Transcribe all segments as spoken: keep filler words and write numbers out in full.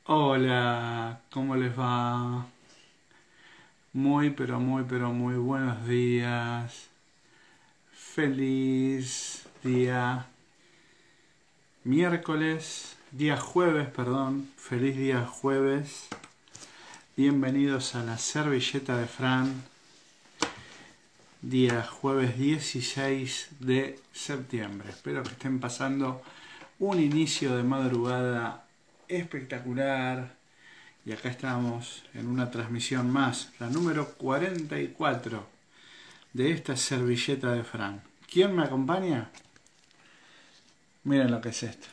Hola, ¿cómo les va? Muy, pero muy, pero muy buenos días. Feliz día miércoles, día jueves, perdón. Feliz día jueves. Bienvenidos a la servilleta de Fran. Día jueves dieciséis de septiembre. Espero que estén pasando un inicio de madrugada espectacular. Y acá estamos en una transmisión más, la número cuarenta y cuatro de esta servilleta de Fran. ¿Quién me acompaña? Miren lo que es esto.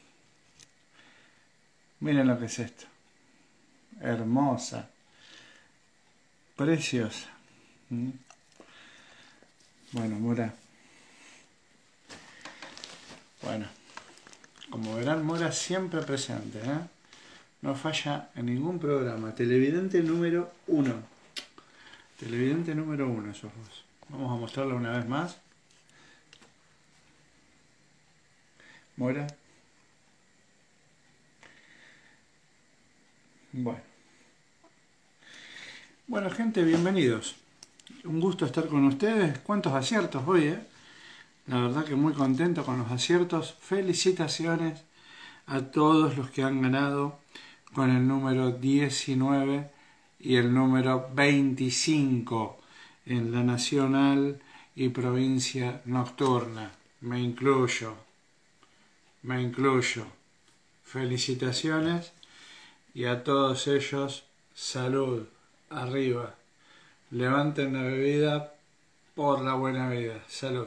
Miren lo que es esto. Hermosa. Preciosa. ¿Mm? Bueno, Mora. Bueno, como verán, Mora siempre presente, ¿eh? No falla en ningún programa. Televidente número uno. Televidente número uno, esos dos. Vamos a mostrarlo una vez más. Mora. Bueno. Bueno, gente, bienvenidos. Un gusto estar con ustedes. ¿Cuántos aciertos hoy, eh? La verdad que muy contento con los aciertos. Felicitaciones a todos los que han ganado con el número diecinueve y el número veinticinco en la nacional y provincia nocturna. Me incluyo. Me incluyo. Felicitaciones y a todos ellos salud. Arriba. Levanten la bebida por la buena vida. Salud.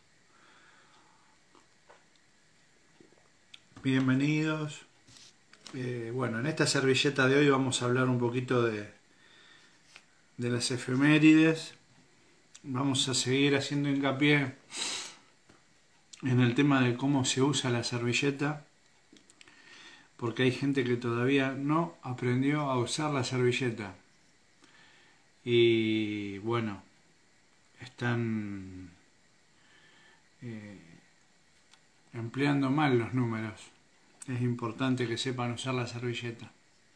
Bienvenidos. Eh, bueno, en esta servilleta de hoy vamos a hablar un poquito de, de las efemérides. Vamos a seguir haciendo hincapié en el tema de cómo se usa la servilleta, porque hay gente que todavía no aprendió a usar la servilleta. Y bueno, están eh, empleando mal los números. Es importante que sepan usar la servilleta.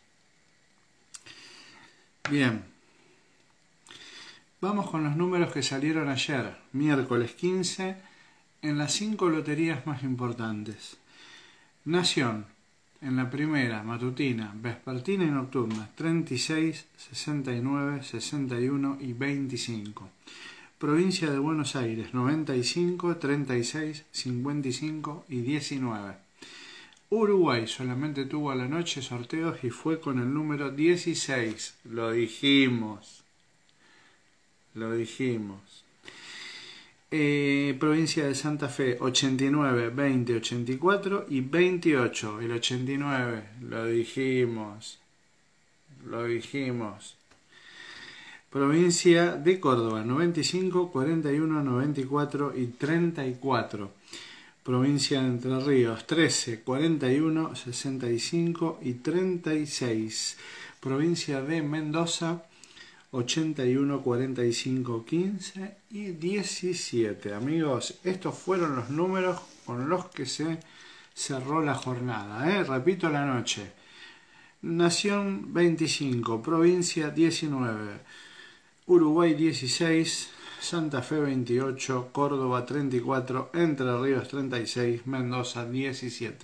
Bien. Vamos con los números que salieron ayer, miércoles quince, en las cinco loterías más importantes. Nación, en la primera, matutina, vespertina y nocturna, treinta y seis, sesenta y nueve, sesenta y uno y veinticinco. Provincia de Buenos Aires, noventa y cinco, treinta y seis, cincuenta y cinco y diecinueve. Uruguay solamente tuvo a la noche sorteos y fue con el número dieciséis. Lo dijimos. Lo dijimos. Eh, provincia de Santa Fe, ochenta y nueve, veinte, ochenta y cuatro y veintiocho. El ochenta y nueve, lo dijimos. Lo dijimos. Provincia de Córdoba, noventa y cinco, cuarenta y uno, noventa y cuatro y treinta y cuatro. Provincia de Entre Ríos, trece, cuarenta y uno, sesenta y cinco y treinta y seis. Provincia de Mendoza, ochenta y uno, cuarenta y cinco, quince y diecisiete. Amigos, estos fueron los números con los que se cerró la jornada, ¿eh? Repito, la noche. Nación veinticinco, provincia diecinueve, Uruguay dieciséis, Santa Fe veintiocho, Córdoba treinta y cuatro, Entre Ríos treinta y seis, Mendoza diecisiete.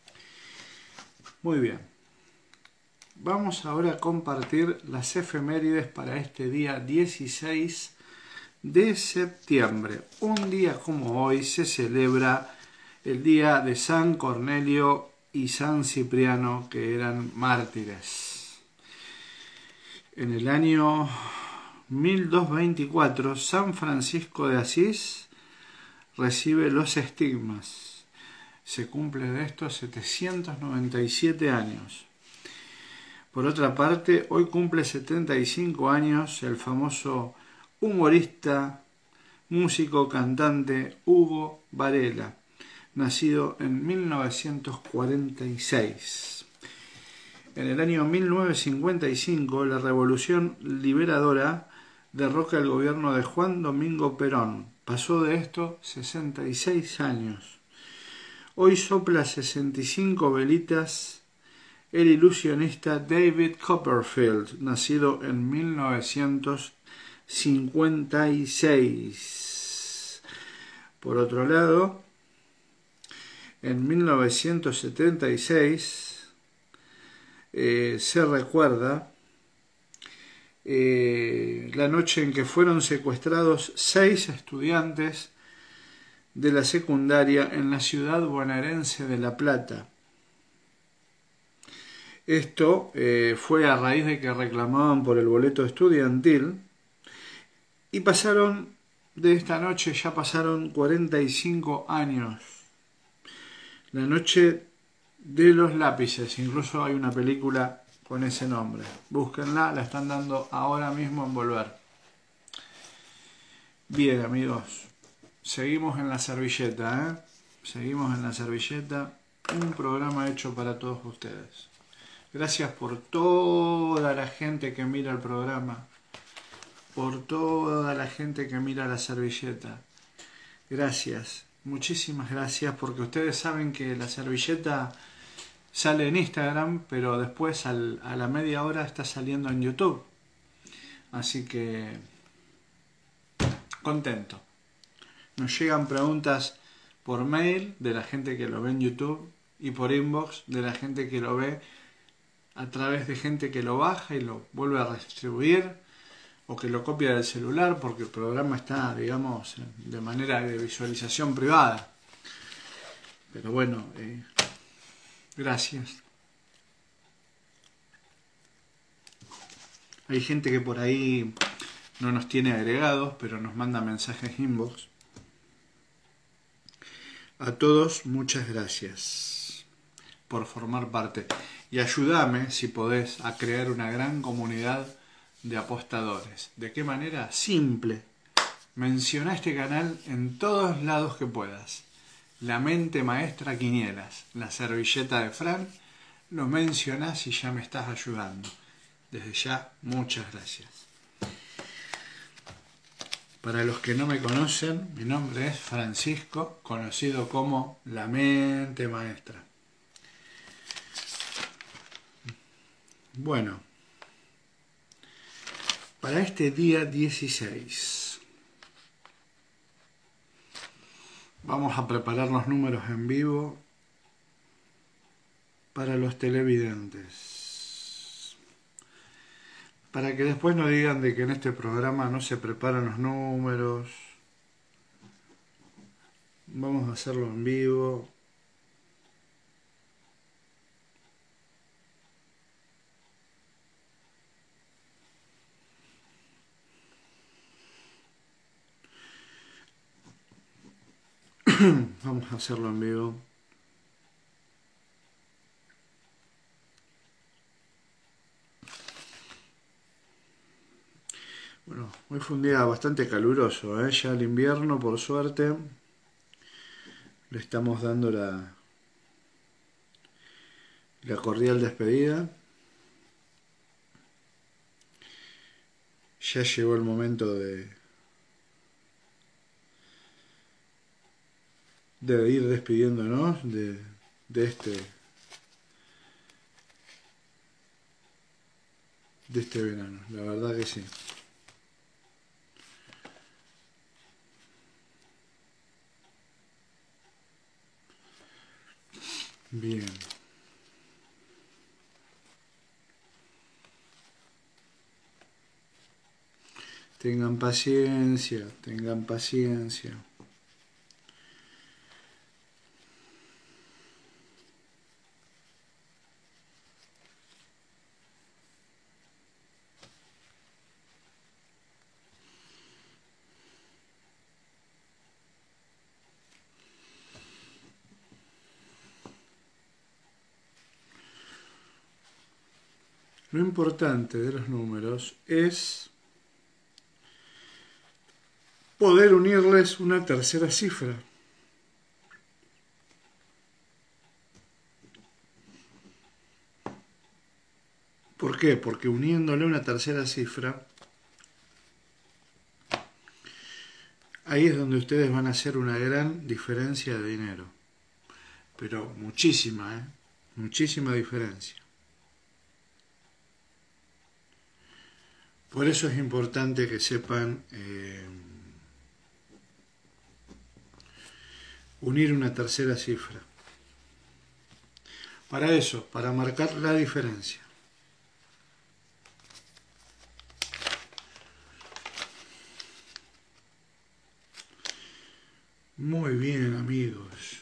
Muy bien. Vamos ahora a compartir las efemérides para este día dieciséis de septiembre. Un día como hoy se celebra el día de San Cornelio y San Cipriano, que eran mártires. En el año mil doscientos veinticuatro, San Francisco de Asís recibe los estigmas. Se cumple de estos setecientos noventa y siete años. Por otra parte, hoy cumple setenta y cinco años el famoso humorista, músico, cantante Hugo Varela, nacido en mil novecientos cuarenta y seis. En el año mil novecientos cincuenta y cinco, la Revolución Liberadora derroca el gobierno de Juan Domingo Perón. Pasó de esto sesenta y seis años. Hoy sopla sesenta y cinco velitas el ilusionista David Copperfield, nacido en mil novecientos cincuenta y seis. Por otro lado, en mil novecientos setenta y seis eh, se recuerda eh, la noche en que fueron secuestrados seis estudiantes de la secundaria en la ciudad bonaerense de La Plata. Esto eh, fue a raíz de que reclamaban por el boleto estudiantil y pasaron, de esta noche ya pasaron cuarenta y cinco años. La noche de los lápices, incluso hay una película con ese nombre. Búsquenla, la están dando ahora mismo en Volver. Bien, amigos, seguimos en la servilleta, ¿eh? Seguimos en la servilleta, un programa hecho para todos ustedes. Gracias por toda la gente que mira el programa, por toda la gente que mira la servilleta. Gracias, muchísimas gracias, porque ustedes saben que la servilleta sale en Instagram, pero después al, a la media hora está saliendo en YouTube. Así que contento. Nos llegan preguntas por mail de la gente que lo ve en YouTube y por inbox de la gente que lo ve a través de gente que lo baja y lo vuelve a redistribuir o que lo copia del celular porque el programa está, digamos, de manera de visualización privada. Pero bueno, eh, gracias. Hay gente que por ahí no nos tiene agregados, pero nos manda mensajes inbox. A todos, muchas gracias por formar parte. Y ayúdame, si podés, a crear una gran comunidad de apostadores. ¿De qué manera? Simple. Menciona este canal en todos lados que puedas. La mente maestra Quinielas, la servilleta de Fran, lo mencionás y ya me estás ayudando. Desde ya, muchas gracias. Para los que no me conocen, mi nombre es Francisco, conocido como la mente maestra. Bueno, para este día dieciséis vamos a preparar los números en vivo para los televidentes, para que después no digan de que en este programa no se preparan los números. Vamos a hacerlo en vivo. Vamos a hacerlo en vivo. Bueno, hoy fue un día bastante caluroso, ¿eh? Ya el invierno, por suerte, le estamos dando la, la cordial despedida. Ya llegó el momento de, de ir despidiéndonos de, de este de este verano, la verdad que sí. Bien. Tengan paciencia, tengan paciencia. Lo importante de los números es poder unirles una tercera cifra. ¿Por qué? Porque uniéndole una tercera cifra, ahí es donde ustedes van a hacer una gran diferencia de dinero. Pero muchísima, ¿eh? Muchísima diferencia. Por eso es importante que sepan eh, unir una tercera cifra. Para eso, para marcar la diferencia. Muy bien, amigos.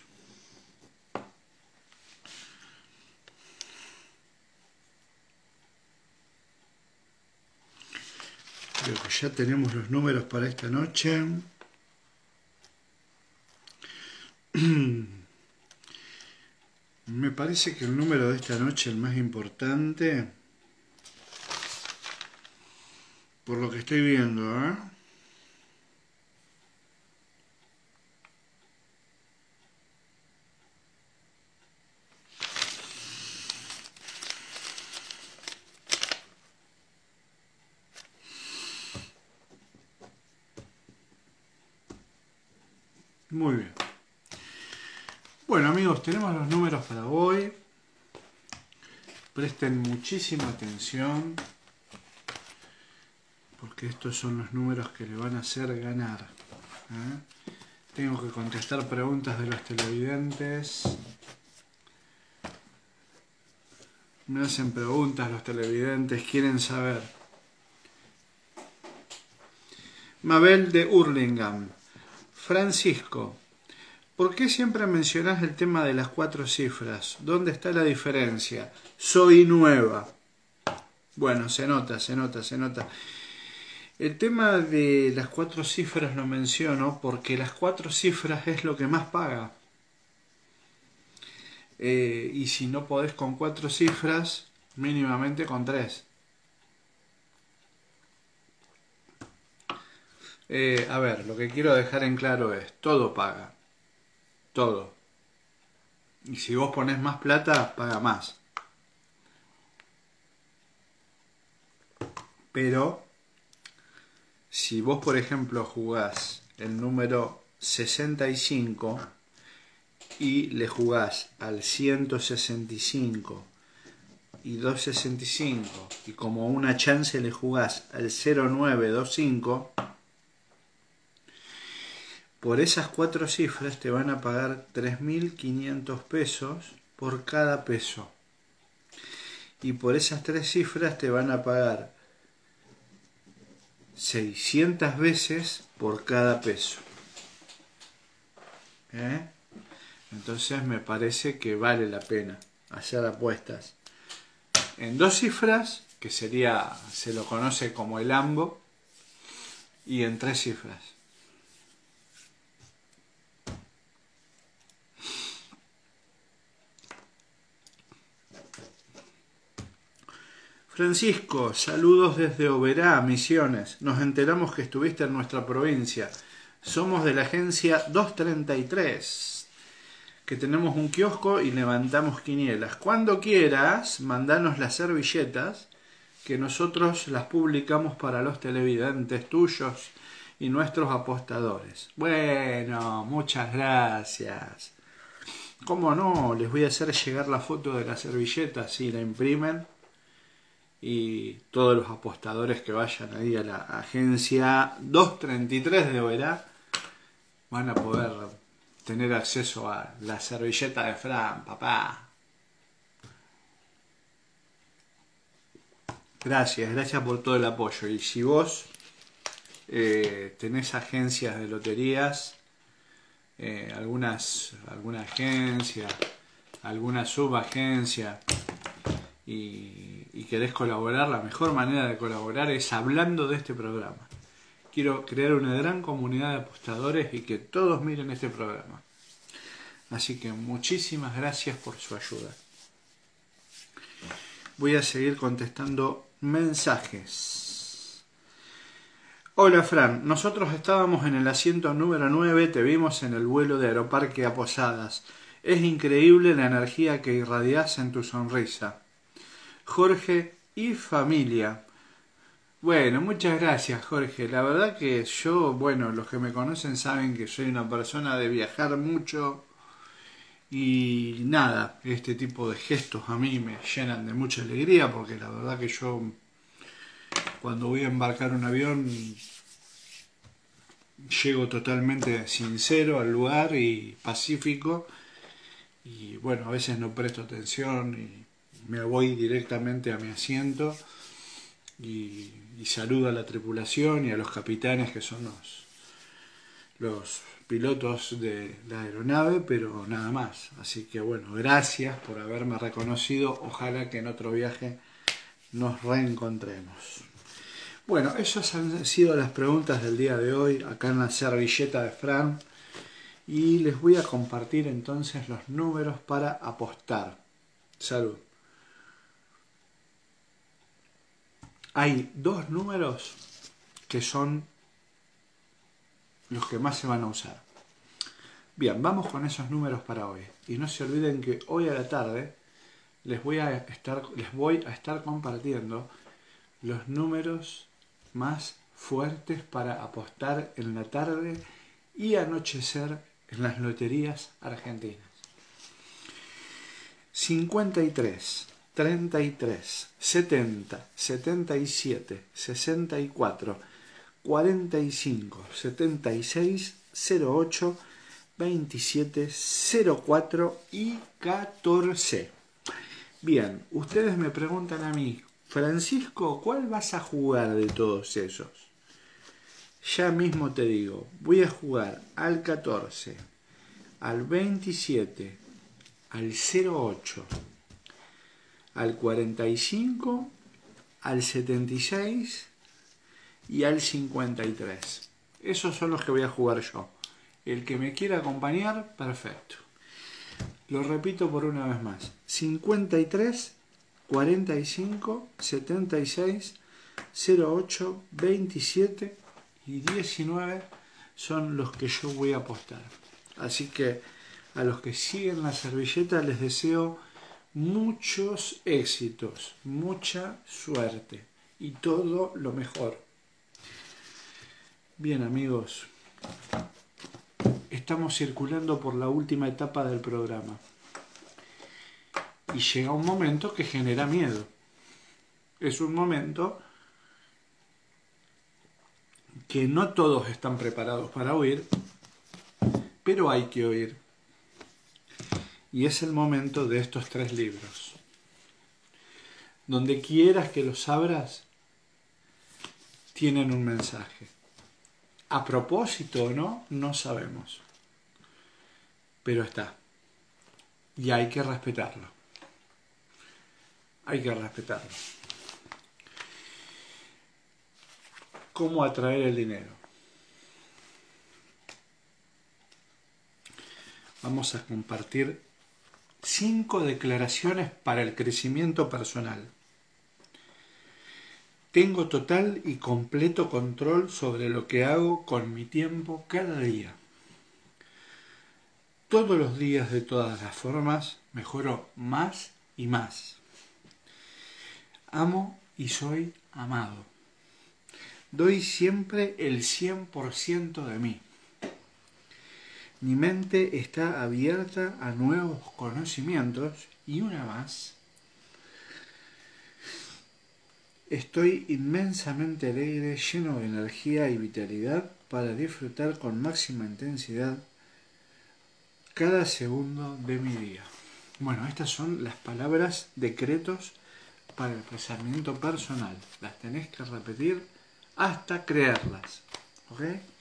Creo que ya tenemos los números para esta noche. Me parece que el número de esta noche, el más importante, por lo que estoy viendo, ¿eh? Muy bien. Bueno, amigos, tenemos los números para hoy. Presten muchísima atención, porque estos son los números que le van a hacer ganar. ¿eh? Tengo que contestar preguntas de los televidentes. Me hacen preguntas los televidentes, quieren saber. Mabel de Hurlingham. Francisco, ¿por qué siempre mencionás el tema de las cuatro cifras? ¿Dónde está la diferencia? Soy nueva. Bueno, se nota, se nota, se nota. El tema de las cuatro cifras lo menciono porque las cuatro cifras es lo que más paga. Eh, y si no podés con cuatro cifras, mínimamente con tres. Eh, a ver, lo que quiero dejar en claro es, todo paga. Todo. Y si vos ponés más plata, paga más. Pero, si vos, por ejemplo, jugás el número sesenta y cinco y le jugás al ciento sesenta y cinco y doscientos sesenta y cinco y como una chance le jugás al cero nueve veinticinco, por esas cuatro cifras te van a pagar tres mil quinientos pesos por cada peso. Y por esas tres cifras te van a pagar seiscientas veces por cada peso. ¿Eh? Entonces me parece que vale la pena hacer apuestas en dos cifras, que sería, se lo conoce como el ambo, y en tres cifras. Francisco, saludos desde Oberá, Misiones. Nos enteramos que estuviste en nuestra provincia. Somos de la agencia doscientos treinta y tres, que tenemos un kiosco y levantamos quinielas. Cuando quieras, mandanos las servilletas, que nosotros las publicamos para los televidentes tuyos y nuestros apostadores. Bueno, muchas gracias. ¿Cómo no? Les voy a hacer llegar la foto de la servilleta, si la imprimen. Y todos los apostadores que vayan ahí a la agencia doscientos treinta y tres de Oberá van a poder tener acceso a la servilleta de Fran, papá. Gracias, gracias por todo el apoyo. Y si vos eh, tenés agencias de loterías, eh, algunas, alguna agencia, alguna subagencia, y, y querés colaborar, la mejor manera de colaborar es hablando de este programa. Quiero crear una gran comunidad de apostadores y que todos miren este programa. Así que muchísimas gracias por su ayuda. Voy a seguir contestando mensajes. Hola Fran, nosotros estábamos en el asiento número nueve, te vimos en el vuelo de Aeroparque a Posadas. Es increíble la energía que irradias en tu sonrisa. Jorge y familia. Bueno, muchas gracias Jorge. La verdad que yo, bueno, los que me conocen saben que soy una persona de viajar mucho y nada, este tipo de gestos a mí me llenan de mucha alegría porque la verdad que yo cuando voy a embarcar un avión llego totalmente sincero al lugar y pacífico, y bueno, a veces no presto atención y me voy directamente a mi asiento y, y saludo a la tripulación y a los capitanes, que son los, los pilotos de la aeronave, pero nada más. Así que bueno, gracias por haberme reconocido, ojalá que en otro viaje nos reencontremos. Bueno, esas han sido las preguntas del día de hoy, acá en la servilleta de Fran, y les voy a compartir entonces los números para apostar. Salud. Hay dos números que son los que más se van a usar. Bien, vamos con esos números para hoy. Y no se olviden que hoy a la tarde les voy a estar, les voy a estar compartiendo los números más fuertes para apostar en la tarde y anochecer en las loterías argentinas. cincuenta y tres, treinta y tres, setenta, setenta y siete, sesenta y cuatro, cuarenta y cinco, setenta y seis, cero ocho, veintisiete, cero cuatro y catorce. Bien, ustedes me preguntan a mí, Francisco, ¿cuál vas a jugar de todos esos? Ya mismo te digo, voy a jugar al catorce, al veintisiete, al cero ocho, al cuarenta y cinco, al setenta y seis y al cincuenta y tres. Esos son los que voy a jugar yo. El que me quiera acompañar, perfecto. Lo repito por una vez más. cincuenta y tres, cuarenta y cinco, setenta y seis, cero ocho, veintisiete y diecinueve son los que yo voy a apostar. Así que a los que siguen la servilleta les deseo muchos éxitos, mucha suerte y todo lo mejor. Bien, amigos, estamos circulando por la última etapa del programa y llega un momento que genera miedo. Es un momento que no todos están preparados para oír, pero hay que oír. Y es el momento de estos tres libros. Donde quieras que los abras, tienen un mensaje. A propósito o no, no sabemos. Pero está. Y hay que respetarlo. Hay que respetarlo. ¿Cómo atraer el dinero? Vamos a compartir cinco declaraciones para el crecimiento personal. Tengo total y completo control sobre lo que hago con mi tiempo cada día. Todos los días, de todas las formas, mejoro más y más. Amo y soy amado. Doy siempre el cien por ciento de mí. Mi mente está abierta a nuevos conocimientos y una más. Estoy inmensamente alegre, lleno de energía y vitalidad para disfrutar con máxima intensidad cada segundo de mi día. Bueno, estas son las palabras decretos para el crecimiento personal. Las tenés que repetir hasta creerlas. ¿Ok?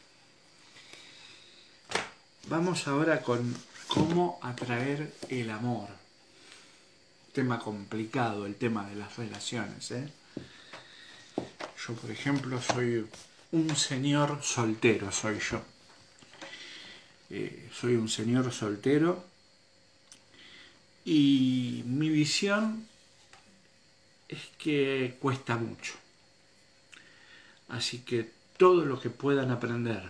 Vamos ahora con cómo atraer el amor. Tema complicado, el tema de las relaciones, ¿eh? Yo, por ejemplo, soy un señor soltero, soy yo. Eh, soy un señor soltero y mi visión es que cuesta mucho. Así que todo lo que puedan aprender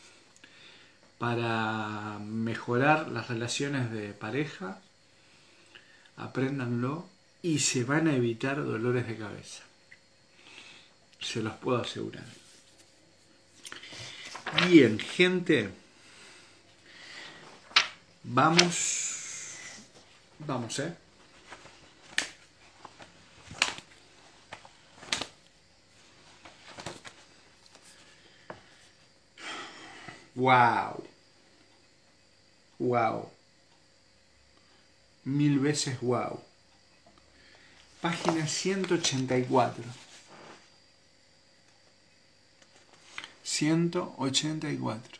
para mejorar las relaciones de pareja, apréndanlo y se van a evitar dolores de cabeza. Se los puedo asegurar. Bien, gente. Vamos. Vamos, ¿eh? Wow. Wow. Mil veces wow. Página ciento ochenta y cuatro. ciento ochenta y cuatro.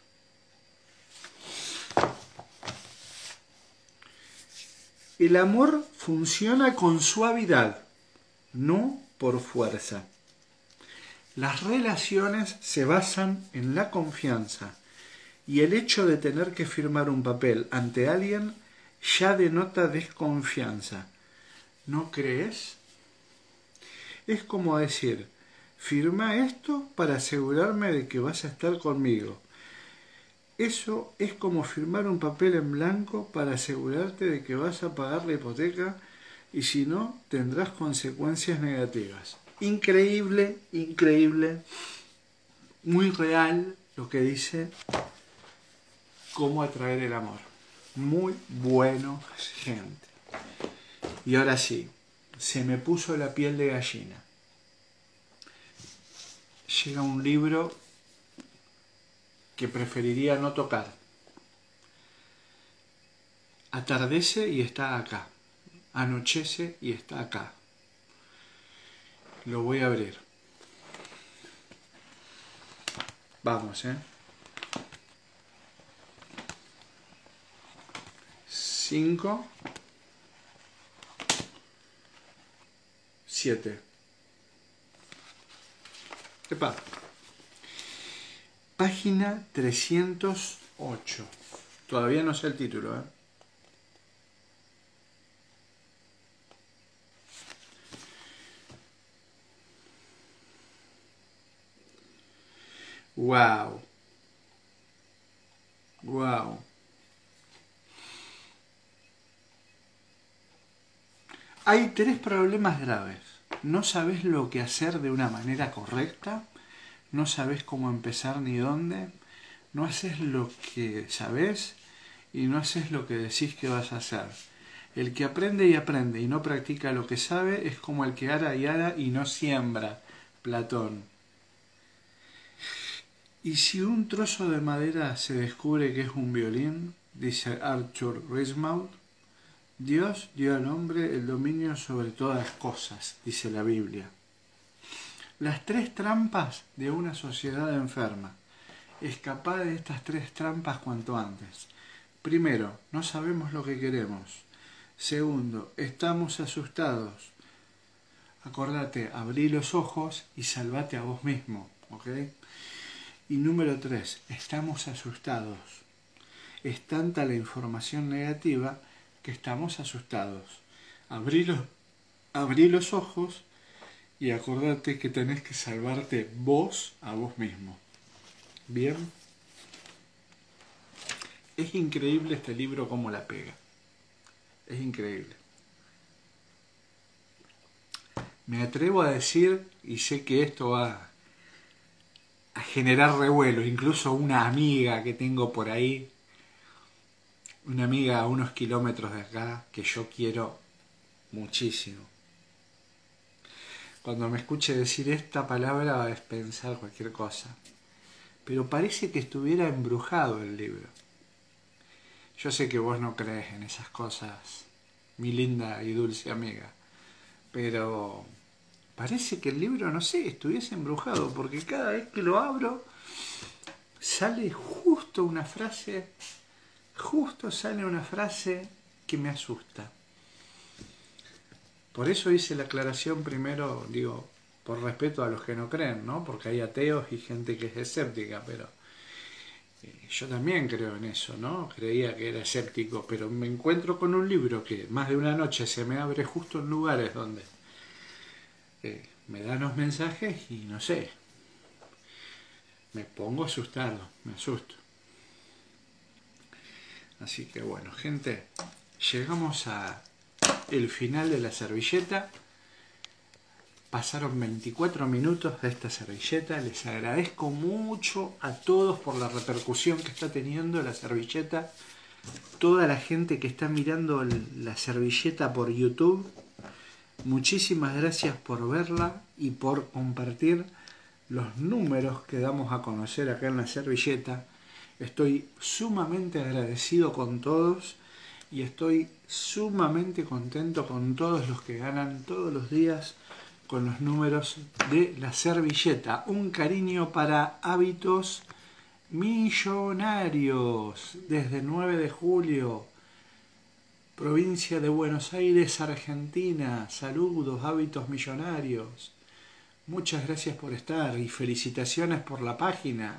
El amor funciona con suavidad, no por fuerza. Las relaciones se basan en la confianza y el hecho de tener que firmar un papel ante alguien ya denota desconfianza. ¿No crees? Es como decir, firma esto para asegurarme de que vas a estar conmigo. Eso es como firmar un papel en blanco para asegurarte de que vas a pagar la hipoteca y si no, tendrás consecuencias negativas. Increíble, increíble, muy real lo que dice cómo atraer el amor. Muy bueno, gente. Y ahora sí, se me puso la piel de gallina. Llega un libro que preferiría no tocar. Atardece y está acá. Anochece y está acá. Lo voy a abrir. Vamos, ¿eh? Cinco. Siete. Epa. Página trescientos ocho. Todavía no sé el título, ¿eh? Wow. Wow. Hay tres problemas graves. No sabes lo que hacer de una manera correcta, no sabes cómo empezar ni dónde, no haces lo que sabes y no haces lo que decís que vas a hacer. El que aprende y aprende y no practica lo que sabe es como el que ara y ara y no siembra. Platón. ¿Y si un trozo de madera se descubre que es un violín? Dice Arthur Rimbaud. Dios dio al hombre el dominio sobre todas las cosas, dice la Biblia. Las tres trampas de una sociedad enferma. Escapá de estas tres trampas cuanto antes. Primero, no sabemos lo que queremos. Segundo, estamos asustados. Acordate, abrí los ojos y salvate a vos mismo, ¿ok? Y número tres, estamos asustados. Es tanta la información negativa que estamos asustados. Abrí los, abrí los ojos y acordate que tenés que salvarte vos a vos mismo. ¿Bien? Es increíble este libro cómo la pega. Es increíble. Me atrevo a decir, y sé que esto va a generar revuelo, incluso una amiga que tengo por ahí, una amiga a unos kilómetros de acá, que yo quiero muchísimo. Cuando me escuche decir esta palabra va a pensar cualquier cosa. Pero parece que estuviera embrujado el libro. Yo sé que vos no crees en esas cosas, mi linda y dulce amiga. Pero parece que el libro, no sé, estuviese embrujado. Porque cada vez que lo abro, sale justo una frase, justo sale una frase que me asusta. Por eso hice la aclaración primero, digo, por respeto a los que no creen, ¿no? Porque hay ateos y gente que es escéptica, pero eh, yo también creo en eso, ¿no? Creía que era escéptico, pero me encuentro con un libro que más de una noche se me abre justo en lugares donde eh, me dan los mensajes y no sé, me pongo asustado, me asusto. Así que bueno, gente, llegamos a el final de la servilleta. Pasaron veinticuatro minutos de esta servilleta. Les agradezco mucho a todos por la repercusión que está teniendo la servilleta. Toda la gente que está mirando la servilleta por YouTube, muchísimas gracias por verla y por compartir los números que damos a conocer acá en la servilleta. Estoy sumamente agradecido con todos y estoy sumamente contento con todos los que ganan todos los días con los números de la servilleta. Un cariño para Hábitos Millonarios desde nueve de julio, provincia de Buenos Aires, Argentina. Saludos, Hábitos Millonarios. Muchas gracias por estar y felicitaciones por la página.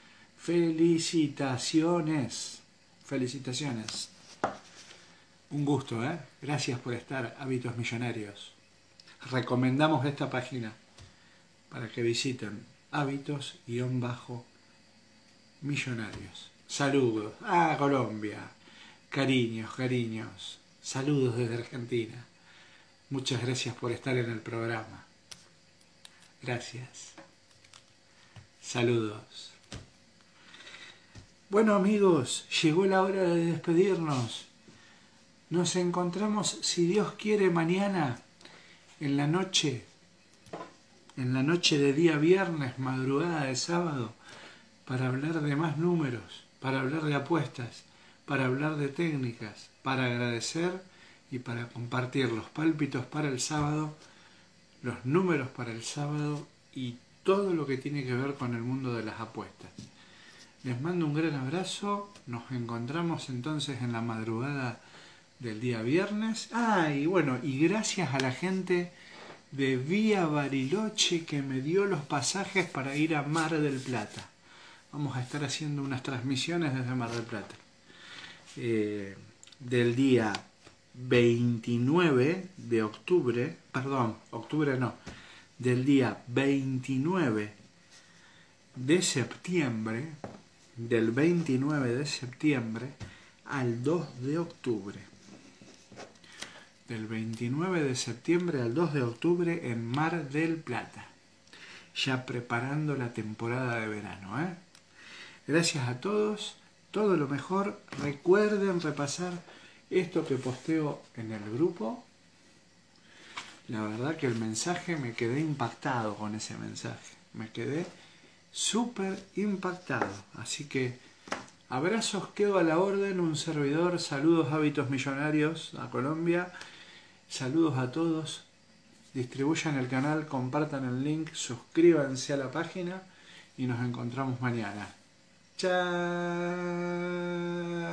Felicitaciones. Felicitaciones. Un gusto, ¿eh? Gracias por estar, Hábitos Millonarios. Recomendamos esta página para que visiten Hábitos-Millonarios. Saludos a Colombia. Cariños, cariños. Saludos desde Argentina. Muchas gracias por estar en el programa. Gracias. Saludos. Bueno, amigos, llegó la hora de despedirnos. Nos encontramos, si Dios quiere, mañana en la noche, en la noche de día viernes, madrugada de sábado, para hablar de más números, para hablar de apuestas, para hablar de técnicas, para agradecer y para compartir los pálpitos para el sábado, los números para el sábado y todo lo que tiene que ver con el mundo de las apuestas. Les mando un gran abrazo, nos encontramos entonces en la madrugada del día viernes. Ah, y bueno, y gracias a la gente de Vía Bariloche que me dio los pasajes para ir a Mar del Plata. Vamos a estar haciendo unas transmisiones desde Mar del Plata. Eh, del día veintinueve de octubre, perdón, octubre no, del día veintinueve de septiembre, del veintinueve de septiembre al dos de octubre. Del veintinueve de septiembre al dos de octubre en Mar del Plata. Ya preparando la temporada de verano, ¿eh? Gracias a todos, todo lo mejor. Recuerden repasar esto que posteo en el grupo. La verdad que el mensaje, me quedé impactado con ese mensaje. Me quedé súper impactado. Así que abrazos, quedo a la orden. Un servidor. Saludos, Hábitos Millonarios a Colombia. Saludos a todos. Distribuyan el canal, compartan el link, suscríbanse a la página y nos encontramos mañana. Chao.